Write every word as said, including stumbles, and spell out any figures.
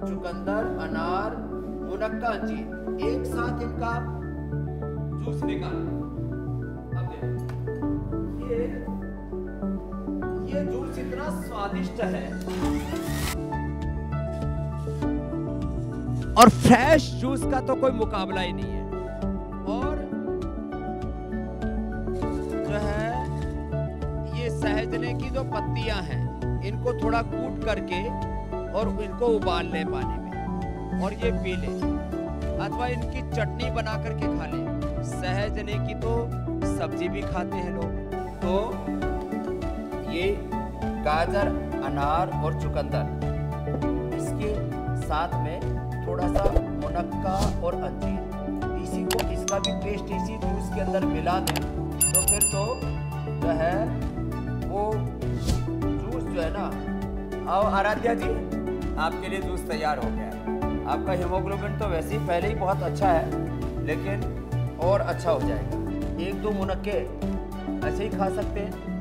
चुकंदर, अनार, मुनक्का, अंजीर, एक साथ इनका जूस निकाल। अब देखो ये ये जूस इतना स्वादिष्ट है और फ्रेश जूस का तो कोई मुकाबला ही नहीं है। और जो है ये सहजने की जो पत्तियां हैं इनको थोड़ा कूट करके और इनको उबाल ले पानी में और ये पी ले, अथवा इनकी चटनी बना करके खा ले। सहजने की तो सब्जी भी खाते हैं लोग। तो ये गाजर, अनार और चुकंदर, इसके साथ में थोड़ा सा मुनक्का और अंजीर, इसी को इसका भी पेस्ट इसी जूस के अंदर मिला दें तो फिर तो जो है वो जूस जो है ना। आओ आराध्या जी, आपके लिए जूस तैयार हो गया है। आपका हीमोग्लोबिन तो वैसे ही पहले ही बहुत अच्छा है, लेकिन और अच्छा हो जाएगा। एक दो मुनक्के ऐसे ही खा सकते हैं।